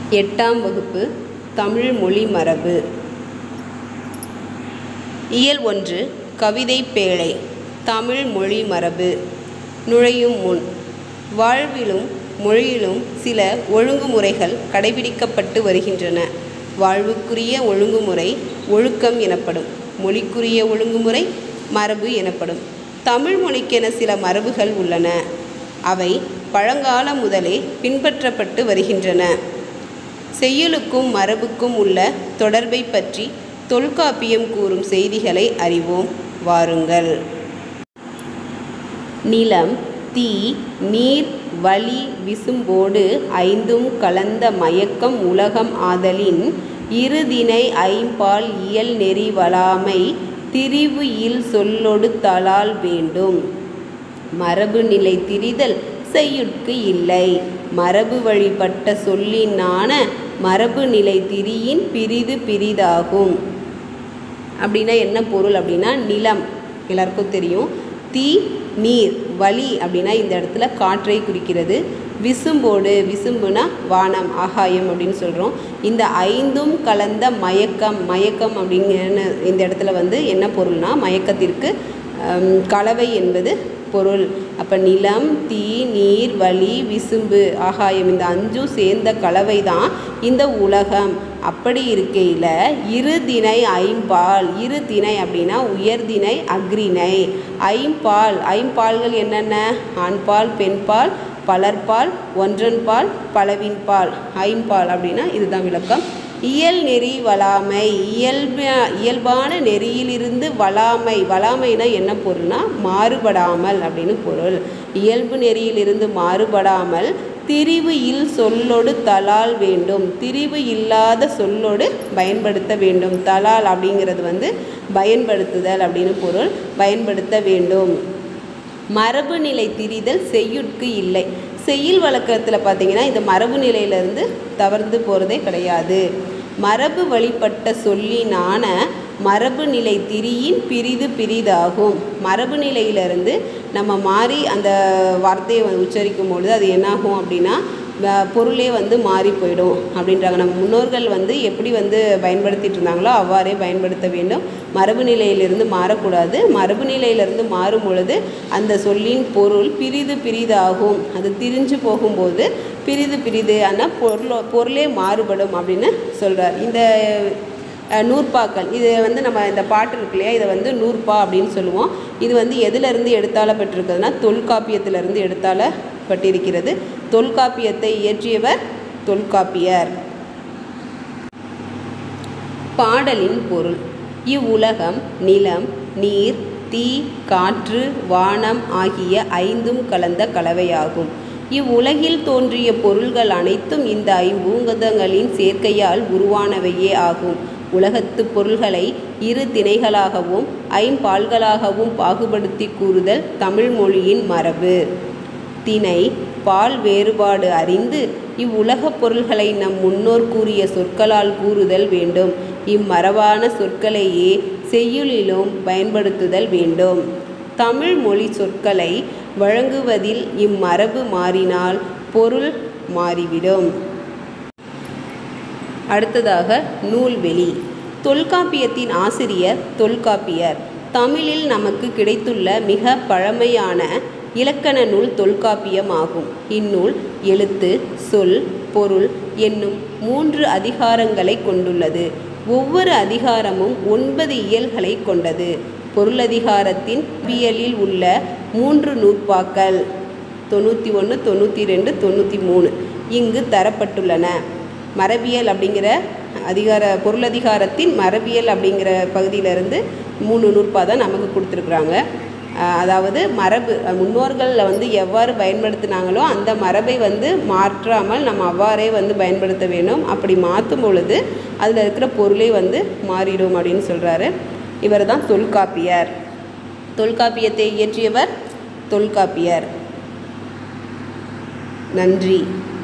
8ஆம் வகுப்பு தமிழ் மொழி மரபு. இயல் 1 கவிதை பேழை. தமிழ் மொழி மரபு. நுழையும் முன் வாழ்விலும் மொழியிலும் சில ஒழுங்குமுறைகள் கடைபிடிக்கப்பட்டு வருகின்றன. வாழ்வுக்குரிய ஒழுங்குமுறை ஒழுக்கம் எனப்படும். மொழிக்குரிய ஒழுங்குமுறை மரபு எனப்படும். தமிழ் மொழிக்கென சில மரபுகள் உள்ளன. அவை பழங்காலம் முதலே பின்பற்றப்பட்டு வருகின்றன. செய்யுளுக்கும் மரபுக்கும் உள்ள தொடர்பை பற்றி தொல்காப்பியம் கூறும் செய்திகளை அறிவோம். வாருங்கள். நிலம், தீ, நீர், வளி, விசும்போடு ஐந்தும் கலந்த மயக்கம் உலகம் ஆதலின் இருதினை ஐம்பால் இயல் நெறி வழாமை திரிவு இல் சொல்லொடு தலால் வேண்டும். மரபு நிலை திரிதல் செய்யுட்கு இல்லை. மரபு வழிபட்ட சொல்லினான மரபு நிலை திரியின் பிரிது பிரிதாகும். அப்படின்னா என்ன பொருள் அப்படின்னா, நிலம் எல்லாருக்கும் தெரியும். தீ, நீர், வளி அப்படின்னா இந்த இடத்துல காற்றை குறிக்கிறது. விசும்போடு, விசும்புனா வானம், ஆகாயம் அப்படின்னு சொல்கிறோம். இந்த ஐந்தும் கலந்த மயக்கம், மயக்கம் அப்படிங்கிற இந்த இடத்துல வந்து என்ன பொருள்னா, மயக்கத்திற்கு கலவை என்பது பொருள். அப்போ நிலம், தீ, நீர், வளி, விசும்பு, ஆகாயம் இந்த அஞ்சும் சேர்ந்த கலவை தான் இந்த உலகம். அப்படி இருக்கையில் இருதினை ஐம்பால், இருதினை அப்படின்னா உயர்தினை, அக்ரிணை, ஐம்பால், ஐம்பால்கள் என்னென்ன? ஆண்பால், பெண்பால், பலர்பால், ஒன்றன்பால், பலவின்பால், ஐம்பால் அப்படின்னா இதுதான் விளக்கம். இயல் நெறி வழாமை, இயல்பான நெறியிலிருந்து வழாமை, வழாமைனா என்ன பொருள்னா மாறுபடாமல் அப்படின்னு பொருள். இயல்பு நெறியிலிருந்து மாறுபடாமல் திரிவு இல் சொல்லொடு தலால் வேண்டும். திரிவு இல்லாத சொல்லொடு பயன்படுத்த வேண்டும். தலால் அப்படிங்கிறது வந்து பயன்படுத்துதல் அப்படின்னு பொருள். பயன்படுத்த வேண்டும். மரபு நிலை திரிதல் செய்யுட்கு இல்லை. செய்யுள் வழக்கத்தில் பார்த்திங்கன்னா இந்த மரபு நிலையிலேருந்து தவறுந்து போகிறதே கிடையாது. மரபு வழிபட்ட சொல்லினான மரபு நிலை திரியின் பிரிது பிரிதாகும். மரபு நிலையிலிருந்து நம்ம மாறி அந்த வார்த்தையை உச்சரிக்கும் பொழுது அது என்னாகும் அப்படின்னா பொருளே வந்து மாறி போயிடும் அப்படின்றாங்க. நம்ம முன்னோர்கள் வந்து எப்படி வந்து பயன்படுத்திட்டு இருந்தாங்களோ அவ்வாறே பயன்படுத்த வேண்டும். மரபு நிலையிலிருந்து மாறக்கூடாது. மரபு நிலையிலிருந்து மாறும் பொழுது அந்த சொல்லின் பொருள் பிரிது பிரிதாகும். அது திரிஞ்சு போகும்போது பிரிது பிரிது ஆனால் பொருளே மாறுபடும் அப்படின்னு சொல்கிறார். இந்த நூற்பாக்கள், இது வந்து நம்ம இந்த பாட்டு இருக்கு இல்லையா, இதை வந்து நூற்பா அப்படின்னு சொல்லுவோம். இது வந்து எதிலிருந்து எடுத்தாளப்பட்டிருக்குதுன்னா தொல்காப்பியத்திலிருந்து எடுத்தாளப்பட்டிருக்கிறது. தொல்காப்பியத்தை இயற்றியவர் தொல்காப்பியர். பாடலின் பொருள். இவ்வுலகம் நிலம், நீர், தீ, காற்று, வானம் ஆகிய ஐந்தும் கலந்த கலவையாகும். இவ்வுலகில் தோன்றிய பொருள்கள் அனைத்தும் இந்த ஐம்பூதங்களின் சேர்க்கையால் உருவானவையே ஆகும். உலகத்து பொருள்களை இரு திணைகளாகவும் ஐம்பால்களாகவும் பாகுபடுத்தி கூறுதல் தமிழ் மொழியின் மரபு. திணை பால் வேறுபாடு அறிந்து இவ்வுலகப் பொருள்களை நம் முன்னோர் கூறிய சொற்களால் கூறுதல் வேண்டும். இம்மரபான சொற்களையே செய்யுளிலும் பயன்படுத்துதல் வேண்டும். தமிழ் மொழி சொற்களை வழங்குவதில் இம்மரபு மாறினால் பொருள் மாறிவிடும். அடுத்ததாக நூல்வெளி. தொல்காப்பியத்தின் ஆசிரியர் தொல்காப்பியர். தமிழில் நமக்கு கிடைத்துள்ள மிக பழமையான இலக்கண நூல் தொல்காப்பியம் ஆகும். இந்நூல் எழுத்து, சொல், பொருள் என்னும் 3 அதிகாரங்களை கொண்டுள்ளது. ஒவ்வொரு அதிகாரமும் 9 இயல்களை கொண்டது. பொருளதிகாரத்தின் இயலில் உள்ள 3 நூற்பாக்கள் 91, 92, 93 இங்கு தரப்பட்டுள்ளன. மரபியல் அப்படிங்கிற பொருளதிகாரத்தின் மரபியல் அப்படிங்கிற பகுதியிலிருந்து 3 நூற்பா தான் நமக்கு கொடுத்துருக்குறாங்க. அதாவது மரபு முன்னோர்களில் வந்து எவ்வாறு பயன்படுத்தினாங்களோ அந்த மரபை வந்து மாற்றாமல் நம்ம அவ்வாறே வந்து பயன்படுத்த வேண்டும். அப்படி மாற்றும் பொழுது அதில் இருக்கிற பொருளே வந்து மாறிடும் அப்படின்னு சொல்கிறாரு. இவர் தான் தொல்காப்பியர். தொல்காப்பியத்தை இயற்றியவர் தொல்காப்பியர். நன்றி.